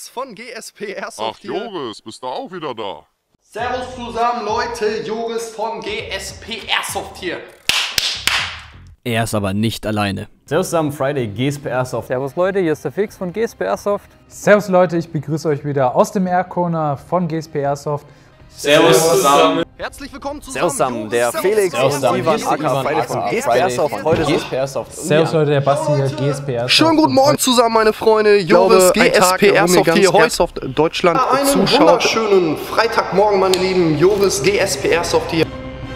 Joris von GSP Airsoft hier. Ach Joris, bist du auch wieder da? Servus zusammen Leute, Joris von GSP Airsoft hier. Er ist aber nicht alleine. Servus zusammen, Friday, GSP Airsoft. Servus Leute, hier ist der Fix von GSP Airsoft. Servus Leute, ich begrüße euch wieder aus dem Air Corner von GSP Airsoft. Servus zusammen. Herzlich willkommen zusammen. Servus zusammen, der Felix Servus und Ivan aka Friday von GSP Airsoft. Heute GSP Airsoft. Servus Leute, der Basti hier, GSP Airsoft. Schönen guten Morgen zusammen meine Freunde, Joris, GSP Airsoft hier heute. Airsoft Deutschland einen wunderschönen Freitagmorgen meine Lieben, Joris, GSP Airsoft hier.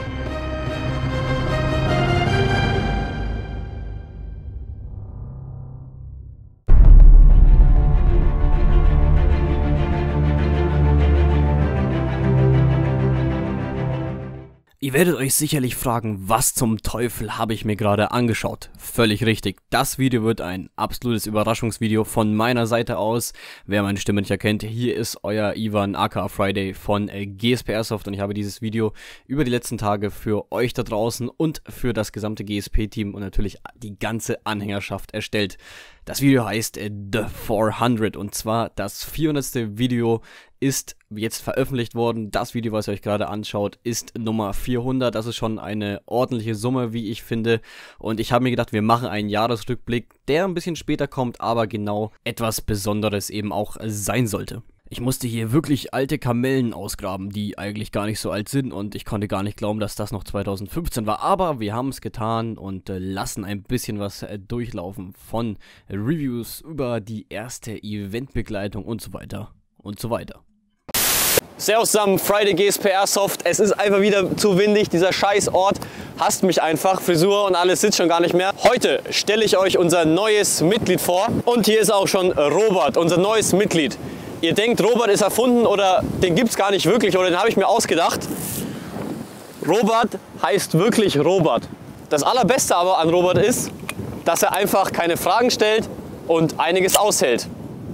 Ihr werdet euch sicherlich fragen, was zum Teufel habe ich mir gerade angeschaut? Völlig richtig, das Video wird ein absolutes Überraschungsvideo von meiner Seite aus. Wer meine Stimme nicht erkennt, hier ist euer Ivan aka Friday von GSP Airsoft und ich habe dieses Video über die letzten Tage für euch da draußen und für das gesamte GSP-Team und natürlich die ganze Anhängerschaft erstellt. Das Video heißt The 400 und zwar das 400. Video ist jetzt veröffentlicht worden. Das Video, was ihr euch gerade anschaut, ist Nummer 400. Das ist schon eine ordentliche Summe, wie ich finde. Und ich habe mir gedacht, wir machen einen Jahresrückblick, der ein bisschen später kommt, aber genau etwas Besonderes eben auch sein sollte. Ich musste hier wirklich alte Kamellen ausgraben, die eigentlich gar nicht so alt sind und ich konnte gar nicht glauben, dass das noch 2015 war. Aber wir haben es getan und lassen ein bisschen was durchlaufen von Reviews über die erste Eventbegleitung und so weiter und so weiter. Servus zusammen, Friday GSP Airsoft. Es ist einfach wieder zu windig, dieser scheiß Ort hasst mich einfach. Frisur und alles sitzt schon gar nicht mehr. Heute stelle ich euch unser neues Mitglied vor und hier ist auch schon Robert, unser neues Mitglied. Ihr denkt, Robert ist erfunden oder den gibt es gar nicht wirklich oder den habe ich mir ausgedacht. Robert heißt wirklich Robert. Das Allerbeste aber an Robert ist, dass er einfach keine Fragen stellt und einiges aushält.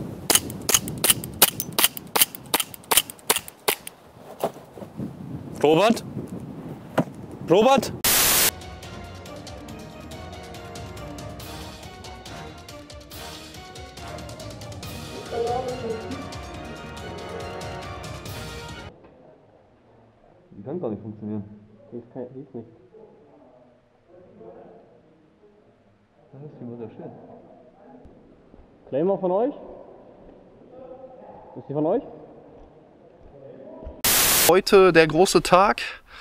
Robert? Robert? Die kann gar nicht funktionieren. Die ist nicht. Das ist wunderschön. Claimer von euch? Ist die von euch? Heute der große Tag.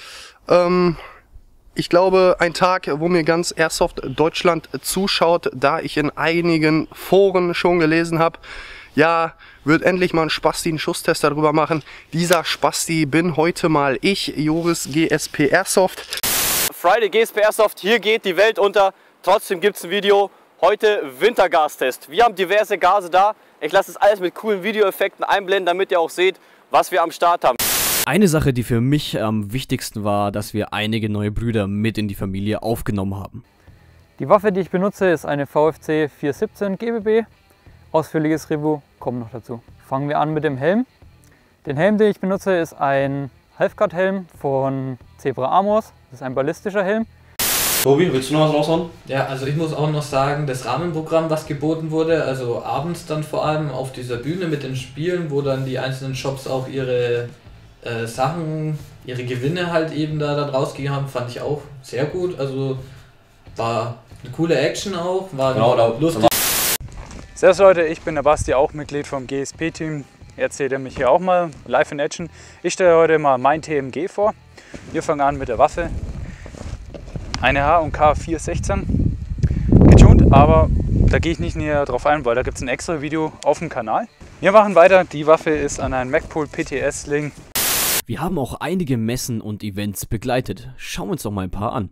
Ich glaube, ein Tag, wo mir ganz Airsoft Deutschland zuschaut, da ich in einigen Foren schon gelesen habe, ja, wird endlich mal ein Spasti einen Schusstest darüber machen. Dieser Spasti bin heute mal ich, Joris GSP Airsoft. Friday GSP Airsoft, hier geht die Welt unter. Trotzdem gibt es ein Video. Heute Wintergastest. Wir haben diverse Gase da. Ich lasse es alles mit coolen Videoeffekten einblenden, damit ihr auch seht, was wir am Start haben. Eine Sache, die für mich am wichtigsten war, dass wir einige neue Brüder mit in die Familie aufgenommen haben. Die Waffe, die ich benutze, ist eine VFC 417 GBB. Ausführliches Review kommt noch dazu. Fangen wir an mit dem Helm. Den Helm, den ich benutze, ist ein Halfguard-Helm von Zebra Armors. Das ist ein ballistischer Helm. Tobi, willst du noch was raushauen? Ja, also ich muss auch noch sagen, das Rahmenprogramm, was geboten wurde, also abends dann vor allem auf dieser Bühne mit den Spielen, wo dann die einzelnen Shops auch ihre Sachen, ihre Gewinne halt eben da rausgegeben haben, fand ich auch sehr gut. Also war eine coole Action auch, war genau, lustig. Servus Leute, ich bin der Basti, auch Mitglied vom GSP-Team. Jetzt seht ihr mich hier auch mal live in Action. Ich stelle heute mal mein TMG vor. Wir fangen an mit der Waffe. Eine H&K 416 getuned, aber da gehe ich nicht näher drauf ein, weil da gibt es ein extra Video auf dem Kanal. Wir machen weiter. Die Waffe ist an einen Magpul PTS Sling. Wir haben auch einige Messen und Events begleitet. Schauen wir uns doch mal ein paar an.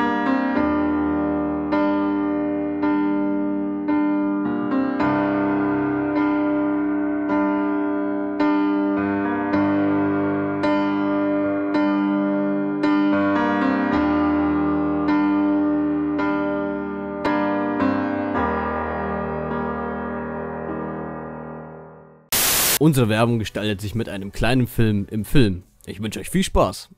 Unsere Werbung gestaltet sich mit einem kleinen Film im Film. Ich wünsche euch viel Spaß.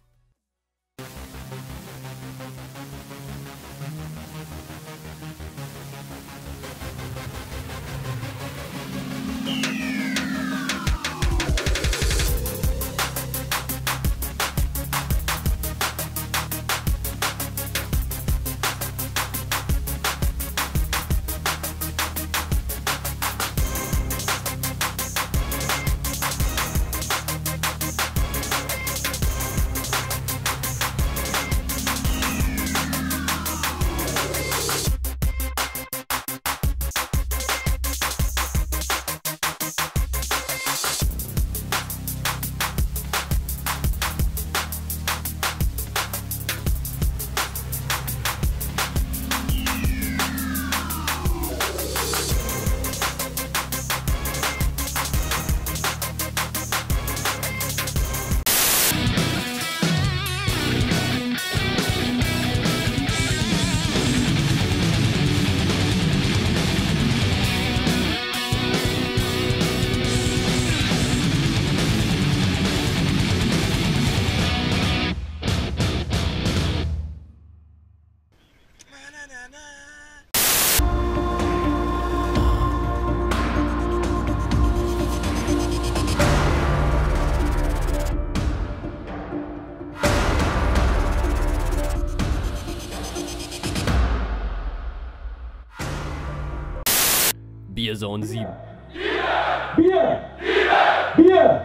Saison 7. Bier! Bier!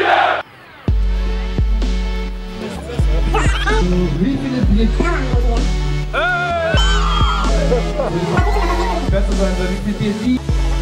Wie viele Bier? Kannst du sagen, wie viel Bier?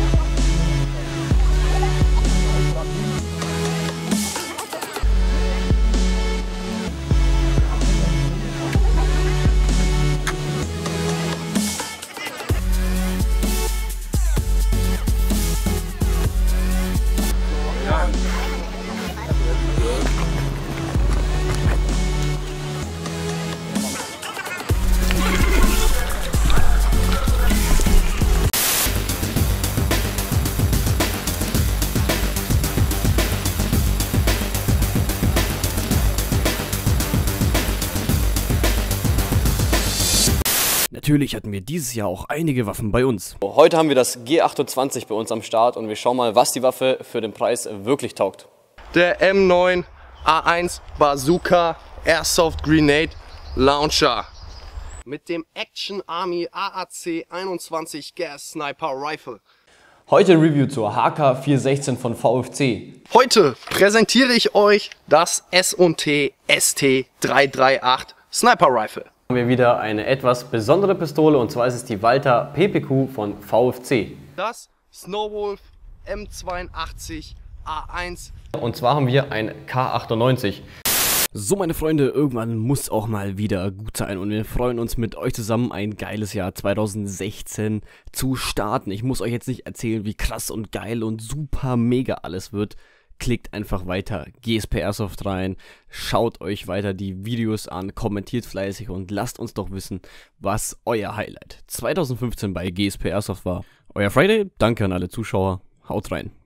Natürlich hatten wir dieses Jahr auch einige Waffen bei uns. Heute haben wir das G28 bei uns am Start und wir schauen mal, was die Waffe für den Preis wirklich taugt. Der M9 A1 Bazooka Airsoft Grenade Launcher mit dem Action Army AAC 21 Gas Sniper Rifle. Heute Review zur HK416 von VFC. Heute präsentiere ich euch das S&T ST338 Sniper Rifle. Haben wir wieder eine etwas besondere Pistole und zwar ist es die Walther PPQ von VFC. Das Snowwolf M82 A1. Und zwar haben wir ein K98. So meine Freunde, irgendwann muss auch mal wieder gut sein und wir freuen uns mit euch zusammen ein geiles Jahr 2016 zu starten. Ich muss euch jetzt nicht erzählen, wie krass und geil und super mega alles wird. Klickt einfach weiter GSP Airsoft rein, schaut euch weiter die Videos an, kommentiert fleißig und lasst uns doch wissen, was euer Highlight 2015 bei GSP Airsoft war. Euer Friday, danke an alle Zuschauer, haut rein.